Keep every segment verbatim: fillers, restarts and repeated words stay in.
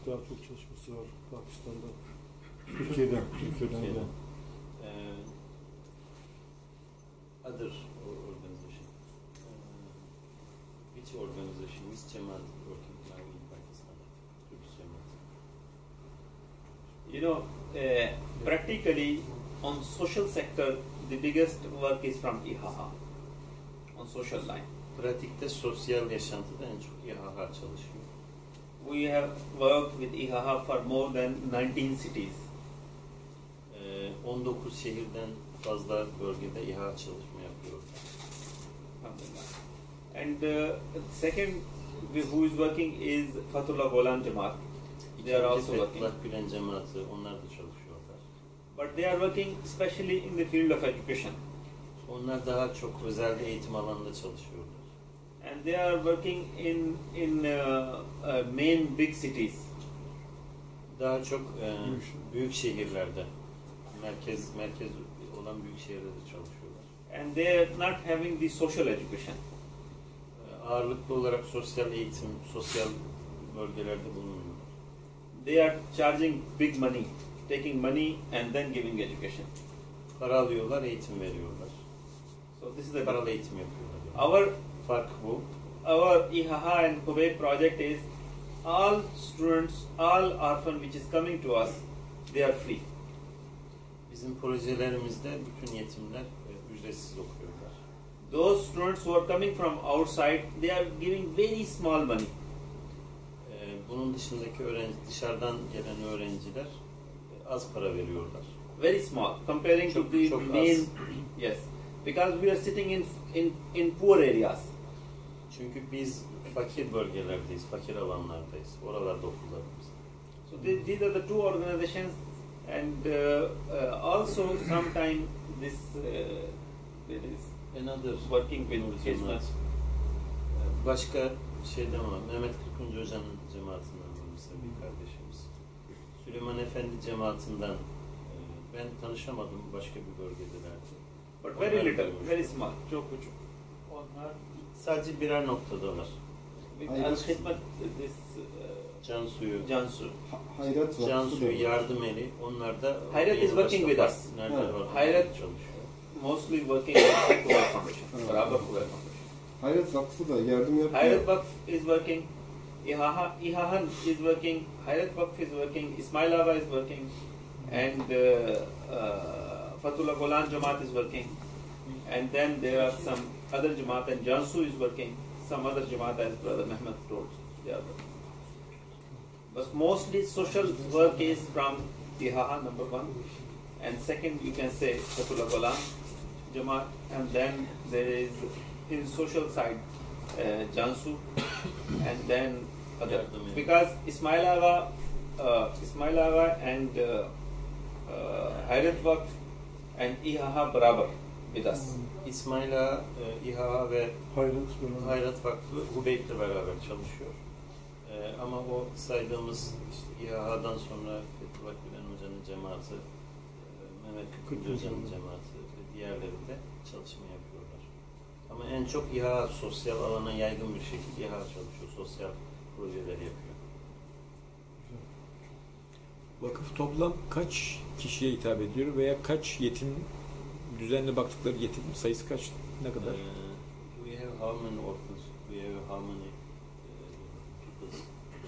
daha çok çalışması var Pakistan'da. Türkiye'den, Türkiye'den de. Uh, other organization. Uh, which organization, which Jamaat working now in Pakistan? Turkish Jamaat. You know, uh, practically on social sector, the biggest work is from İ H A on social line. Pratikte sosyal yaşantıda en çok İ H A çalışıyor. We have worked with İ H A for more than nineteen cities. Uh, on dokuz şehirden fazla bölgede İ H A çalışma yapıyor. And uh, second, who is working is Fethullah Gulen Jamaat. They are also working. Fethullah Gülen cemaati, onlar da çalışıyorlar. But they are working especially in the field of education. Onlar daha çok özel eğitim alanında çalışıyorlar. And they are working in in uh, uh, main big cities. Daha çok e, büyük şehirlerde, merkez merkez olan büyük şehirlerde çalışıyorlar. And they are not having the social education. E, ağırlıklı olarak sosyal eğitim, sosyal bölgelerde bulunuyorlar. They are charging big money, taking money and then giving education. Para alıyorlar, eğitim veriyorlar. So this is the paralı eğitim yapıyorlar. Our fark bu. Our İ H A and Hubei project is all students, all orphan which is coming to us, they are free. Bizim projelerimizde bütün yetimler e, ücretsiz okuyorlar. Those students who are coming from outside, they are giving very small money. E, bunun dışındaki öğrenci, dışarıdan gelen öğrenciler e, az para veriyorlar. Very small, comparing çok, to the çok main. Az. Yes, because we are sitting in in in poor areas. Çünkü biz fakir bölgelerdeyiz, fakir alanlardayız. Oralarda okullarımız. So they, these are the two organizations, and uh, uh, also sometime this uh, it is Another working with Hizmet. Başka şeyden var. Mehmet Kırkıncı Hoca'nın cemaatinden var mesela bir kardeşimiz. Süleyman Efendi cemaatinden e, ben tanışamadım, başka bir bölgedelerdi. But very little, very small. Çok küçük. Onlar sadece birer noktadalar. Al-Hizmet, this uh, Can suyu, Cansu. Hayrat Vakfı Can suyu, da yardım eli. Onlar da Hayrat is working with us. Nerede var? Hayrat çalışıyor. Mostly working with Kuwait Foundation. Beraber Kuwait Foundation. Hayrat Vakfı da yardım yapıyor. Hayrat Vakf is working. İ H A, İ H A is working. Hayrat Vakf is working. İsmail Ağa is working. And uh, uh, Fethullah Gulen Jamaat is working. And then there are some other Jamaat, and Jansu is working. Some other Jamaat, as Brother Mehmet told, they are working. But mostly social work is from İ H A, number one. And second, you can say Fethullah Gulen Jamaat. And then there is, in social side, uh, Jansu. And then other. Because Ismail Ağa, uh, Ismail Ağa and uh, uh, Hayrat Vakf and İ H A beraber with us. İsmail Ağa, İ H A ve Hayrat, Hayrat Vakfı Hubeyt'le beraber çalışıyor. Ee, ama o saydığımız işte İ H A'dan sonra Fethullah Gülen Hoca'nın cemaati, e, Mehmet Kırkıncı Hoca'nın cemaati ve diğerleri de çalışma yapıyorlar. Ama en çok İ H A sosyal alana yaygın bir şekilde İ H A çalışıyor, sosyal projeler yapıyor. Vakıf toplam kaç kişiye hitap ediyor veya kaç yetim, düzenli baktıkları yetim sayısı kaç, ne kadar? Uh, we have how many orphans? We have how many uh, people?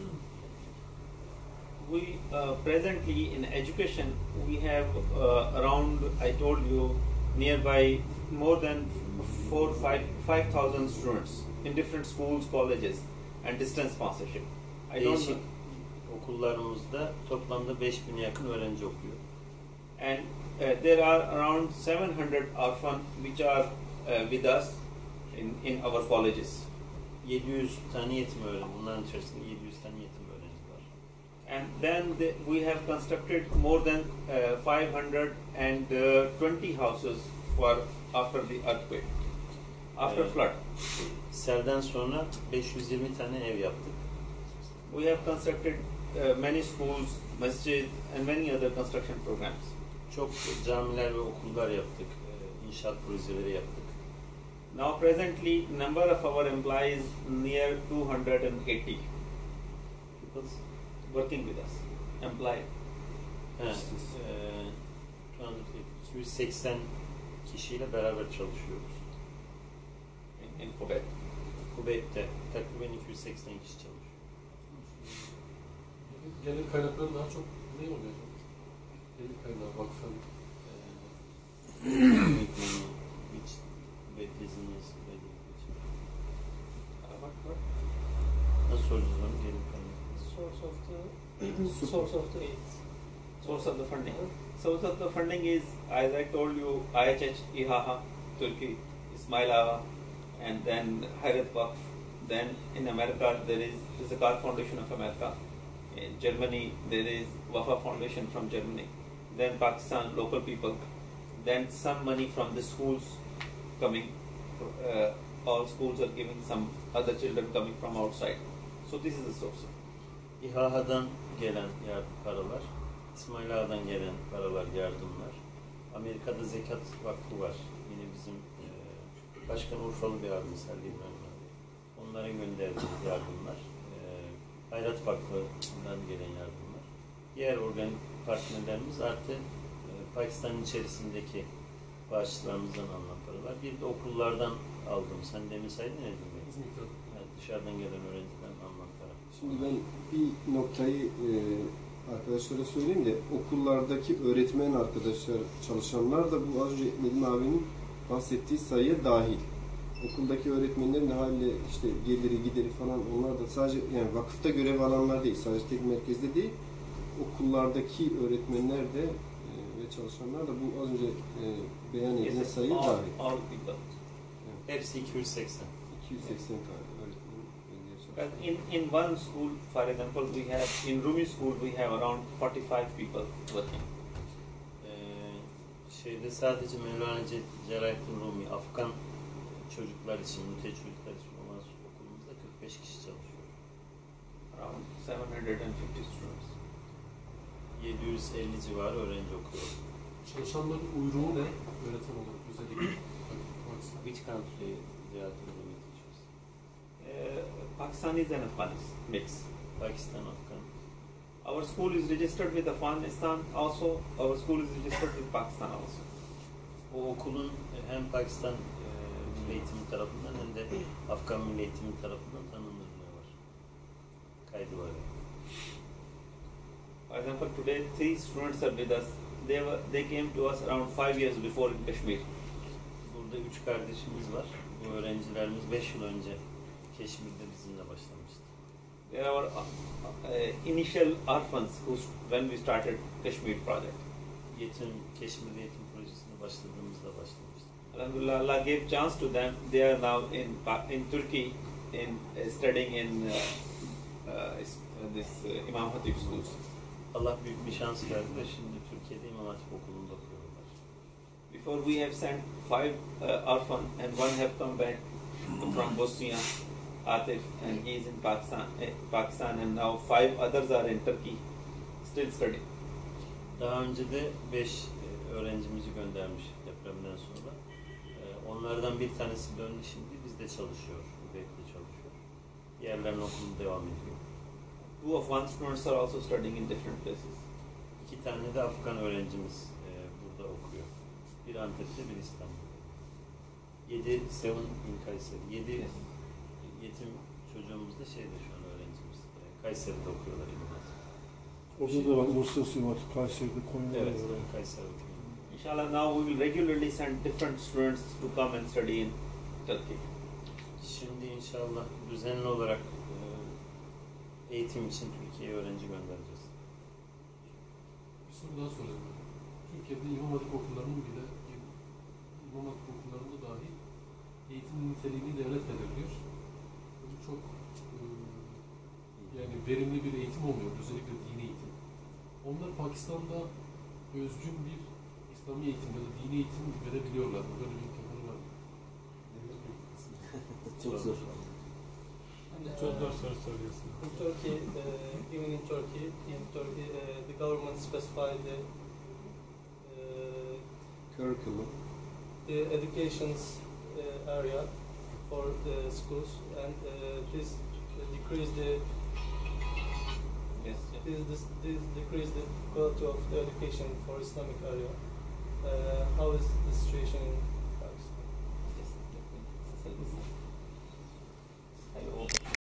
We uh, presently in education we have uh, around, I told you, nearby more than four, five, five thousand students in different schools, colleges, and distance sponsorship. I don't Değişik know. okullarımızda toplamda beş bine yakın öğrenci okuyor. And uh, there are around seven hundred orphans which are uh, with us in, in our colleges. yedi yüz tane yetim öğrenci. Bunların içerisinde yedi yüz tane yetim öğrenci var. And then the, we have constructed more than uh, five hundred twenty houses for after the earthquake, after Evet. flood. Selden sonra beş yüz yirmi tane ev yaptık. We have constructed uh, many schools, masjid, and many other construction programs. Çok camiler ve okullar yaptık. e, İnşaat projeleri yaptık. Now presently, number of our employees near two hundred eighty. People, working with us, employed. He, e, şu anda iki yüz seksen kişiyle beraber çalışıyoruz. in, in Quebec. Quebec'te takriben iki yüz seksen kişi çalışıyor. Gelir kaynakları daha çok ne oluyor? Gelir kaynağı vakfın. Which Quebec business, What, what? nasıl soracağız onu? Gelir kaynağı. Source of the source of the aid. Source of the funding. Source of the funding is, as I told you, I H H, İHA, Turkey, İsmail Ağa, and then Hayrat Vakf. Then in America there is the Zakat Foundation of America. In Germany there is Wafa Foundation from Germany. Then Pakistan, local people. Then some money from the schools coming. Uh, all schools are giving some other children coming from outside. So this is the source. İHA'dan gelen yardım paralar, İsmail Ağa'dan gelen paralar, yardımlar. Amerika'da Zekat Vakfı var. Yine bizim e, Başkan Urfalı bir abimiz Halil Memnun. Onların gönderdiği yardımlar. E, Hayrat Vakfı'ndan gelen yardımlar. Diğer organik partnerlerimiz artı e, Pakistan'ın içerisindeki bağışçılarımızdan alınan paralar. Bir de okullardan aldım. Sen demin saydın ya Edin Bey. Yani dışarıdan gelen öğrencilerden alınan para. Şimdi ben bir noktayı e, arkadaşlara söyleyeyim de okullardaki öğretmen arkadaşlar, çalışanlar da bu az önce Nedim abinin bahsettiği sayıya dahil. Okuldaki öğretmenlerin de haliyle işte geliri gideri falan onlar da sadece yani vakıfta görev alanlar değil, sadece tek merkezde değil, okullardaki öğretmenler de e, ve çalışanlar da bu az önce e, beyan edilen Yes, sayı all, dahil. all people. Hepsi iki yüz seksen. iki yüz seksen tane öğretmen. But in, in one school, for example, we have, in Rumi school, we have around forty-five people working. Ee, şeyde sadece Mevlana Celaleddin Rumi, Afgan çocuklar için, mülteci çocuklar için olan okulumuzda kırk beş kişi çalışıyor. Around seven hundred fifty students. yedi yüz elli civarı öğrenci okuyor. Çalışanların uyruğu ne? Öğretim olarak özellikle. Which country they are to Rumi teachers? Uh, Pakistanis and Afghanis mix. Pakistan, Afgan. Our school is registered with Afghanistan also. Our school is registered with Pakistan also. O okulun hem Pakistan e, Milli Eğitimi tarafından hem de Afgan Milli Eğitimi tarafından tanınırlığı var. Kaydı var. For example, today three students are with us. They were, they came to us around five years before in Kashmir. Burada üç kardeşimiz var. Bu öğrencilerimiz beş yıl önce Keşmir'de bizimle başlamıştı. There are uh, uh, initial orphans who, when we started Kashmir project. Yetim, Keşmir'de yetim projesine başladığımızda başlamıştı. Alhamdulillah, Allah gave chance to them. They are now in in Turkey, in uh, studying in uh, uh, is- uh, this uh, Imam Hatip schools. Allah büyük bir şans verdi ve şimdi Türkiye'de İmam Hatip Okulu'nda okuyorlar. Before we have sent five uh, orphan and one have come back from Bosnia, Atif, and he is in Pakistan, eh, Pakistan, and now five others are in Turkey, still studying. Daha önce de beş e, öğrencimizi göndermiş depremden sonra. E, onlardan bir tanesi döndü şimdi, bizde çalışıyor, Quebec'te çalışıyor. Diğerlerinin okulu devam ediyor. Two Afghan students are also studying in different places. İki tane de Afgan öğrencimiz e, burada okuyor. Bir Antep'te, bir İstanbul'da. Yedi, seven in Kayseri. Yedi Yes. yetim çocuğumuz da şeyde şu an öğrencimiz. E, Kayseri'de okuyorlar İmam Hatip. Orada da var uluslararası mat Kayseri'de Konya'da Evet, var. Kayseri okuyor. Inshallah, now we will regularly send different students to come and study in Turkey. Şimdi inşallah düzenli olarak e, eğitim için Türkiye'ye öğrenci göndereceğiz. Bir soru daha sorayım. Türkiye'de İmam Hatip okullarının bile İmam Hatip okullarında dahi eğitim niteliğini devlet belirliyor. Bu çok e, yani verimli bir eğitim olmuyor. Özellikle dini eğitim. Onlar Pakistan'da özgün bir İslami eğitim ya da dini eğitim verebiliyorlar. Böyle bir imkanları var. Çok zor. Çok zor soru soruyorsun. In Turkey, uh, even in Turkey, in Turkey, uh, the government specified the uh, Curriculum. the education's uh, area for the schools, and uh, this decrease the Yes. this, this, this decrease the quality of the education for Islamic area. Uh, how is the situation in